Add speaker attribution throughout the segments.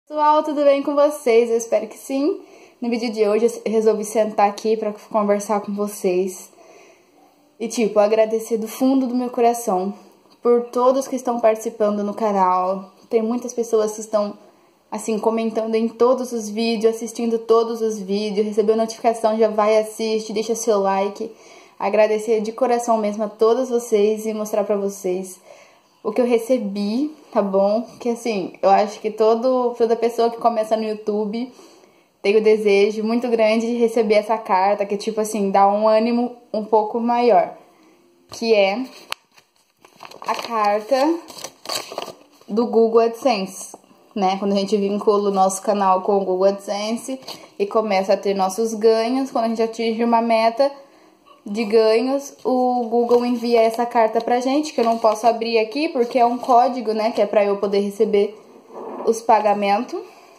Speaker 1: Pessoal, tudo bem com vocês? Eu espero que sim. No vídeo de hoje eu resolvi sentar aqui pra conversar com vocês e, agradecer do fundo do meu coração por todos que estão participando no canal. Tem muitas pessoas que estão, assim, comentando em todos os vídeos, assistindo todos os vídeos, recebeu notificação, já vai, assiste, deixa seu like. Agradecer de coração mesmo a todos vocês e mostrar pra vocês o que eu recebi, tá bom? Que assim, eu acho que toda pessoa que começa no YouTube tem o desejo muito grande de receber essa carta, que dá um ânimo um pouco maior. Que é a carta do Google AdSense, né? Quando a gente vincula o nosso canal com o Google AdSense e começa a ter nossos ganhos, quando a gente atinge uma meta de ganhos, o Google envia essa carta pra gente, que eu não posso abrir aqui porque é um código, né, que é pra eu poder receber os pagamentos.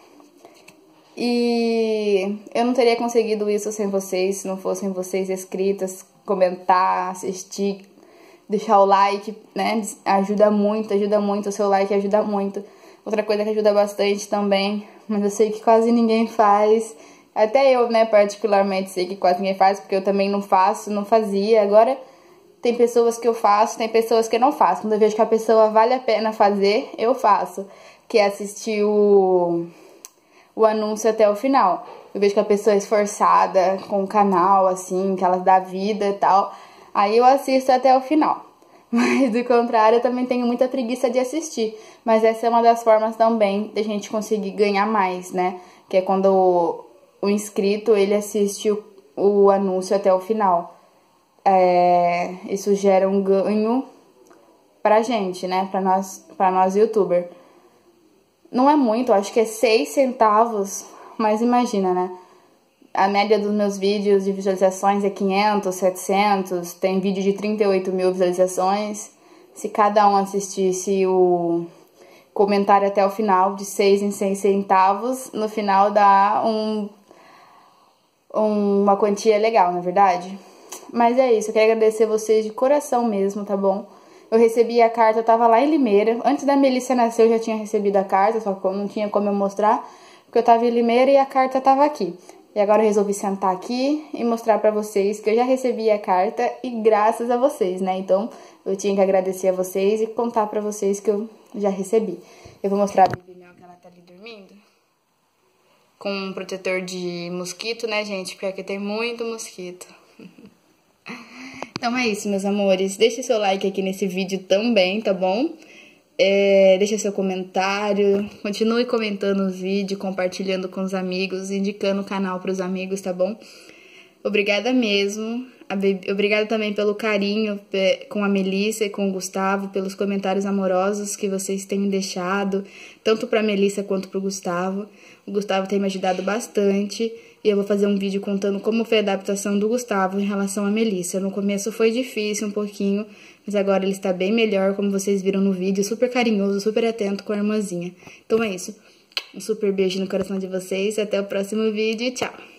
Speaker 1: E eu não teria conseguido isso sem vocês, se não fossem vocês inscritas, comentar, assistir, deixar o like, né, ajuda muito, o seu like ajuda muito. Outra coisa que ajuda bastante também, mas eu sei que quase ninguém faz. Até eu, né, particularmente sei que quase ninguém faz, porque eu também não faço, não fazia. Agora tem pessoas que eu faço, tem pessoas que eu não faço. Quando eu vejo que a pessoa vale a pena fazer, eu faço. Que é assistir o anúncio até o final. Eu vejo que a pessoa é esforçada com o canal, assim, que ela dá vida e tal. Aí eu assisto até o final. Mas do contrário, eu também tenho muita preguiça de assistir. Mas essa é uma das formas também da gente conseguir ganhar mais, né? Que é quando o inscrito, ele assiste o anúncio até o final. Isso gera um ganho pra gente, né? Pra nós youtuber. Não é muito, acho que é 6 centavos, mas imagina, né? A média dos meus vídeos de visualizações é 500, 700, tem vídeo de 38 mil visualizações. Se cada um assistisse o comentário até o final, de 6 em 6 centavos, no final dá uma quantia legal, na é verdade? Mas é isso, eu quero agradecer vocês de coração mesmo, tá bom? Eu recebi a carta, eu tava lá em Limeira. Antes da Melissa nascer, eu já tinha recebido a carta, só que não tinha como eu mostrar, porque eu tava em Limeira e a carta tava aqui. E agora eu resolvi sentar aqui e mostrar pra vocês que eu já recebi a carta e graças a vocês, né? Então, eu tinha que agradecer a vocês e contar pra vocês que eu já recebi. Eu vou mostrar a Bibi Mel, que ela tá ali dormindo, com um protetor de mosquito, né, gente? Porque aqui tem muito mosquito. Então é isso, meus amores. Deixa seu like aqui nesse vídeo também, tá bom? Deixa seu comentário. Continue comentando os vídeos, compartilhando com os amigos, indicando o canal pros amigos, tá bom? Obrigada mesmo. Obrigada também pelo carinho com a Melissa e com o Gustavo, pelos comentários amorosos que vocês têm me deixado, tanto pra Melissa quanto pro Gustavo. O Gustavo tem me ajudado bastante e eu vou fazer um vídeo contando como foi a adaptação do Gustavo em relação à Melissa. No começo foi difícil um pouquinho, mas agora ele está bem melhor, como vocês viram no vídeo, super carinhoso, super atento com a irmãzinha. Então é isso. Um super beijo no coração de vocês, até o próximo vídeo e tchau!